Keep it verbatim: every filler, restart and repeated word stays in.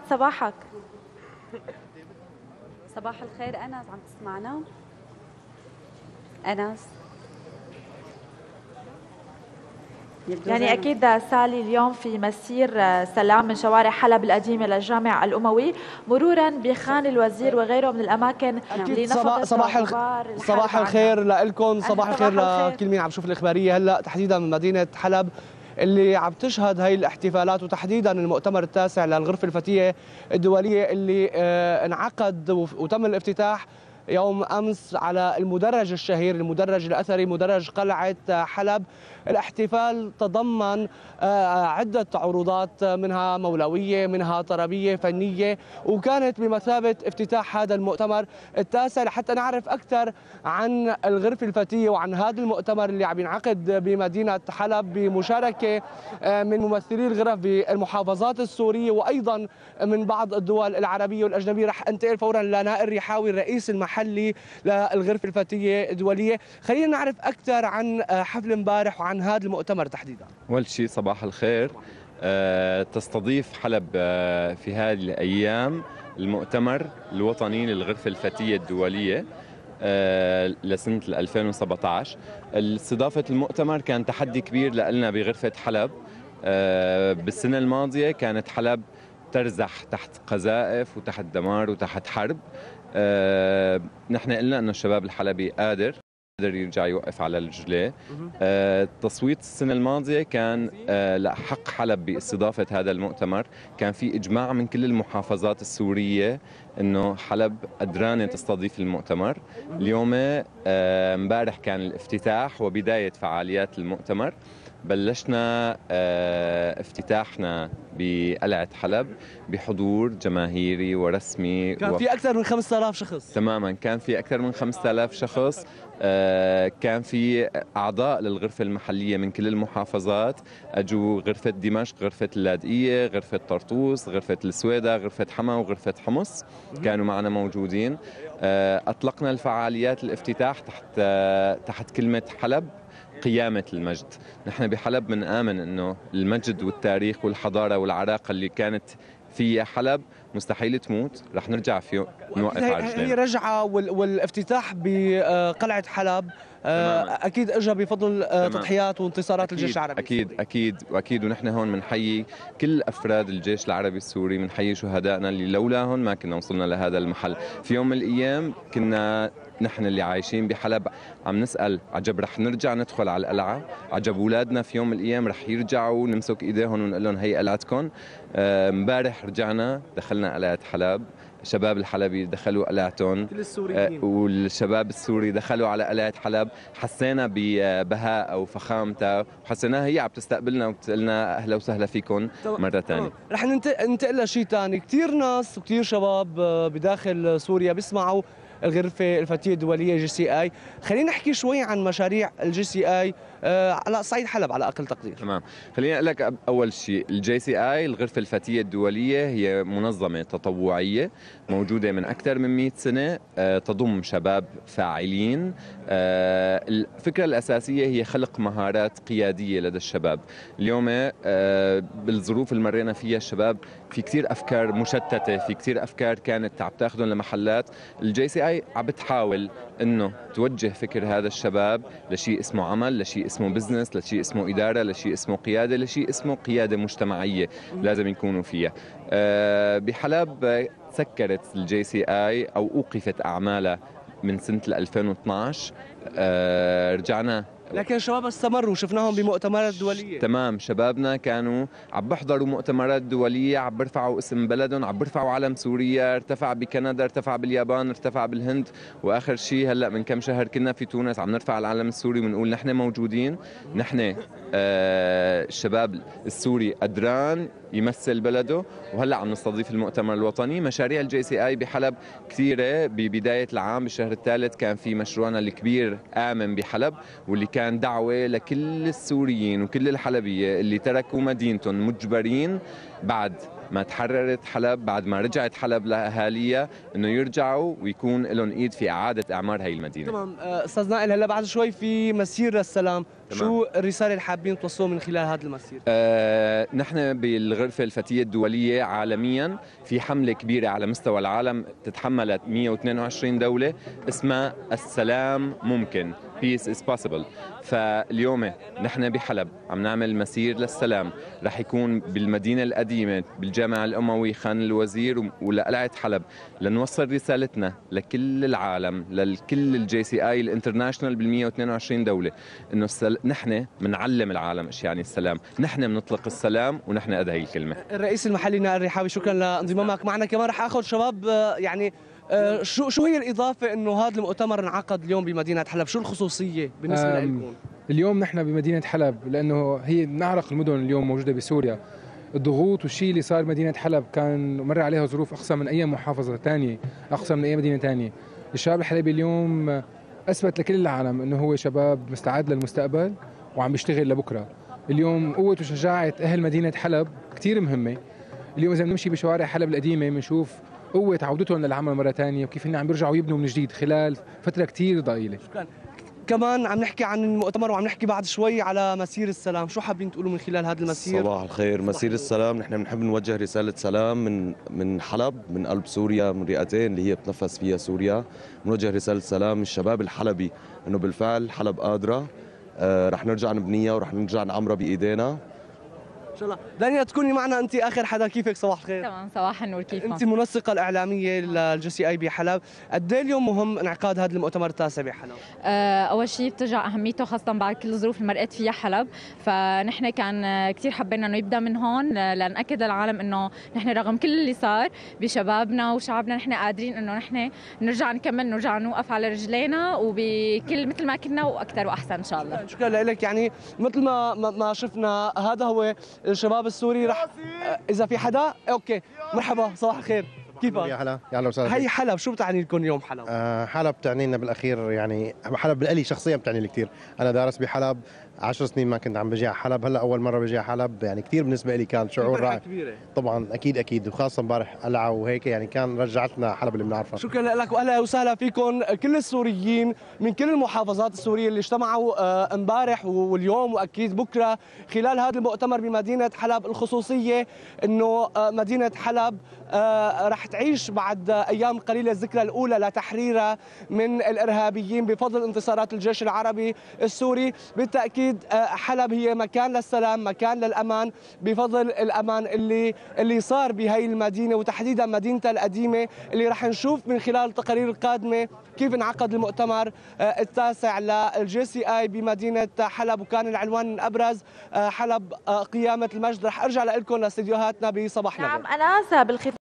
صباحك. صباح الخير أنس، عم تسمعنا؟ أنس يعني أكيد سالي اليوم في مسير سلام من شوارع حلب القديمة للجامع الأموي مرورا بخان الوزير وغيره من الأماكن اللي نفضت صباح الخ... صباح الخير لكم، صباح الخير لكل مين عم يشوف الإخبارية هلا تحديدا من مدينة حلب اللي عم تشهد هي الاحتفالات، وتحديدا المؤتمر التاسع للغرفة الفتية الدولية اللي انعقد وتم الافتتاح يوم أمس على المدرج الشهير، المدرج الأثري، مدرج قلعة حلب. الاحتفال تضمن عدة عروضات، منها مولوية، منها طربية فنية، وكانت بمثابة افتتاح هذا المؤتمر التاسع لحتى نعرف أكثر عن الغرفة الفتية وعن هذا المؤتمر اللي عم ينعقد بمدينة حلب بمشاركة من ممثلي الغرف بالمحافظات السورية وأيضا من بعض الدول العربية والأجنبية. رح أنتقل فورا لنائر ريحاوي الرئيس المحلي للغرفة الفتية الدولية. خلينا نعرف أكثر عن حفل امبارح وعن هذا المؤتمر تحديدا. أول شيء صباح الخير. أه تستضيف حلب أه في هذه الأيام المؤتمر الوطني للغرفة الفتية الدولية أه لسنة ألفين وسبعة عشر. استضافة المؤتمر كان تحدي كبير لنا بغرفة حلب. أه بالسنة الماضية كانت حلب ترزح تحت قذائف وتحت دمار وتحت حرب. أه نحن قلنا أنه الشباب الحلبي قادر قدر يرجع يوقف على رجليه. آه، تصويت السنة الماضية كان آه، لحق حلب باستضافة هذا المؤتمر، كان في إجماع من كل المحافظات السورية إنه حلب قدرانة تستضيف المؤتمر. اليوم امبارح آه، كان الافتتاح وبداية فعاليات المؤتمر. بلشنا آه، افتتاحنا بقلعة حلب بحضور جماهيري ورسمي، كان في أكثر من خمسة آلاف شخص. تماما، كان في أكثر من خمسة آلاف شخص. آه كان في أعضاء للغرفة المحلية من كل المحافظات، أجوا غرفة دمشق، غرفة اللاذقية، غرفة طرطوس، غرفة السويدة، غرفة حما وغرفة حمص كانوا معنا موجودين. آه أطلقنا الفعاليات الافتتاح تحت آه تحت كلمة حلب قيامة المجد. نحن بحلب بنآمن أنه المجد والتاريخ والحضارة والعراقة اللي كانت في حلب مستحيل تموت، رح نرجع فيه نوقف على رجلينا. هي رجعة والافتتاح بقلعة حلب تماما. أكيد اجى بفضل تضحيات وانتصارات أكيد الجيش العربي. أكيد أكيد وأكيد ونحن هون بنحيي كل أفراد الجيش العربي السوري، بنحيي شهدائنا اللي لولاهم ما كنا وصلنا لهذا المحل. في يوم من الأيام كنا نحن اللي عايشين بحلب عم نسأل عجب رح نرجع ندخل على القلعة، عجب أولادنا في يوم من الأيام رح يرجعوا نمسك إيديهم ونقول لهم هي قلعتكم. امبارح رجعنا دخلنا قلعة حلب، الشباب الحلبي دخلوا قلعتهم، كل السوريين والشباب السوري دخلوا على قلعة حلب. حسينا ببهاء وفخامتها وحسيناها هي عم تستقبلنا وبتقلنا أهلا وسهلا فيكم مرة ثانية. رح ننتقل لشيء ثاني. كثير ناس وكثير شباب بداخل سوريا بيسمعوا الغرفة الفتية الدولية جي سي اي. خلينا نحكي شوي عن مشاريع الجي سي اي على صعيد حلب على أقل تقدير. تمام، خليني أقول لك أول شيء الجي سي اي الغرفة الفتية الدولية هي منظمة تطوعية موجودة من أكثر من مئة سنة، تضم شباب فاعلين. الفكرة الأساسية هي خلق مهارات قيادية لدى الشباب. اليوم بالظروف اللي مرينا فيها الشباب في كثير أفكار مشتتة، في كثير أفكار كانت عم تاخذهم لمحلات. الجي سي اي عم بتحاول إنه توجه فكر هذا الشباب لشيء اسمه عمل، لشيء اسمه بزنس، لشيء اسمه إدارة، لشيء اسمه قيادة، لشيء اسمه قيادة مجتمعية لازم يكونوا فيها. أه بحلب سكرت الجي سي اي أو أوقفت أعمالها من سنة ألفين واثنعش. أه رجعنا، لكن الشباب استمروا، شفناهم بمؤتمرات دولية. تمام، شبابنا كانوا عم بيحضروا مؤتمرات دولية، عم بيرفعوا اسم بلدهم، عم بيرفعوا علم سوريا، ارتفع بكندا، ارتفع باليابان، ارتفع بالهند، واخر شيء هلا من كم شهر كنا في تونس عم نرفع العلم السوري ونقول نحن موجودين. نحن آه الشباب السوري قدران يمثل بلده، وهلا عم نستضيف المؤتمر الوطني. مشاريع الجي سي اي بحلب كثيره. ببدايه العام بالشهر الثالث كان في مشروعنا الكبير آمن بحلب، واللي كان دعوه لكل السوريين وكل الحلبيه اللي تركوا مدينتهم مجبرين بعد ما تحررت حلب، بعد ما رجعت حلب لاهاليها، انه يرجعوا ويكون لهم ايد في اعاده اعمار هي المدينه. تمام. استاذ نائل، هلا بعد شوي في مسير للسلام، تمام. شو الرساله اللي حابين توصلوها من خلال هذا المسير؟ آه نحن بالغرفه الفتيه الدوليه عالميا في حمله كبيره على مستوى العالم تتحملت مئة واثنين وعشرين دوله اسمها السلام ممكن، Peace is possible. فاليوم نحن بحلب عم نعمل مسير للسلام، رح يكون بالمدينة القديمة بالجامع الأموي خان الوزير ولقلعة حلب، لنوصل رسالتنا لكل العالم، لكل الجي سي اي الانترناشنال بال مئة واثنين وعشرين دولة، انه السل... نحن بنعلم العالم ايش يعني السلام، نحن بنطلق السلام ونحن قد هي الكلمة. الرئيس المحلي نائل رحابي، شكرا لانضمامك معنا. كمان رح اخذ شباب، يعني آه شو شو هي الاضافه انه هذا المؤتمر انعقد اليوم بمدينه حلب؟ شو الخصوصيه بالنسبه لكم؟ اليوم نحن بمدينه حلب لانه هي من اعرق المدن اليوم موجوده بسوريا. الضغوط والشيء اللي صار بمدينه حلب كان مر عليها ظروف اقصى من اي محافظه ثانيه، اقصى من اي مدينه ثانيه. الشباب الحلبي اليوم اثبت لكل العالم انه هو شباب مستعد للمستقبل وعم بيشتغل لبكره. اليوم قوه وشجاعه اهل مدينه حلب كثير مهمه. اليوم اذا بنمشي بشوارع حلب القديمه بنشوف قوة عودتهم للعمل مرة ثانية وكيف هن عم بيرجعوا يبنوا من جديد خلال فترة كثير ضئيلة. شكرا. كمان عم نحكي عن المؤتمر وعم نحكي بعد شوي على مسير السلام، شو حابين تقولوا من خلال هذا المسير؟ صباح الخير. مسير السلام نحن بنحب نوجه رسالة سلام من من حلب، من قلب سوريا، من رئتين اللي هي بتنفس فيها سوريا. بنوجه رسالة سلام للشباب الحلبي انه بالفعل حلب قادرة، آه رح نرجع نبنيها ورح نرجع نعمرها بايدينا ان شاء الله. دانيا تكوني معنا انت اخر حدا، كيفك؟ صباح الخير. تمام، صباح النور. كيفك؟ انت منسقه الاعلاميه للجي سي اي بحلب، قد ايه اليوم مهم انعقاد هذا المؤتمر التاسع بحلب؟ آه اول شيء بترجع اهميته خاصه بعد كل الظروف اللي مرقت فيها حلب، فنحن كان كثير حبينا انه يبدا من هون لناكد للعالم انه نحن رغم كل اللي صار بشبابنا وشعبنا نحن قادرين انه نحن نرجع نكمل، نرجع نوقف على رجلينا وبكل مثل ما كنا واكثر واحسن ان شاء الله. شكرا لك. يعني مثل ما ما شفنا هذا هو الشباب السوري. رح اذا في حدا اوكي مرحبا، صباح الخير، كيفك؟ يا هلا يا هلا وسهلا. هي حلب شو بتعني لكم اليوم حلب؟ أه حلب بتعني لنا بالاخير، يعني حلب بالالي شخصيا بتعني لي كثير. انا دارس بحلب عشر سنين ما كنت عم بجي على حلب، هلا اول مره بجي على حلب، يعني كثير بالنسبه لي كان شعور رائع طبعا. اكيد اكيد، وخاصه امبارح قلعه وهيك، يعني كان رجعتنا حلب اللي بنعرفها. شكرا لك واهلا وسهلا فيكم كل السوريين من كل المحافظات السوريه اللي اجتمعوا امبارح واليوم واكيد بكره خلال هذا المؤتمر بمدينه حلب. الخصوصيه انه مدينه حلب رح تعيش بعد ايام قليله الذكرى الاولى لتحريرها من الارهابيين بفضل انتصارات الجيش العربي السوري. بالتاكيد حلب هي مكان للسلام، مكان للامان بفضل الامان اللي اللي صار بهي المدينه وتحديدا مدينتها القديمه، اللي رح نشوف من خلال التقارير القادمه كيف انعقد المؤتمر التاسع للجي سي اي بمدينه حلب، وكان العنوان الابرز حلب قيامه المجد. رح ارجع لكم لاستديوهاتنا بصباح نغم. نعم، انا بالختام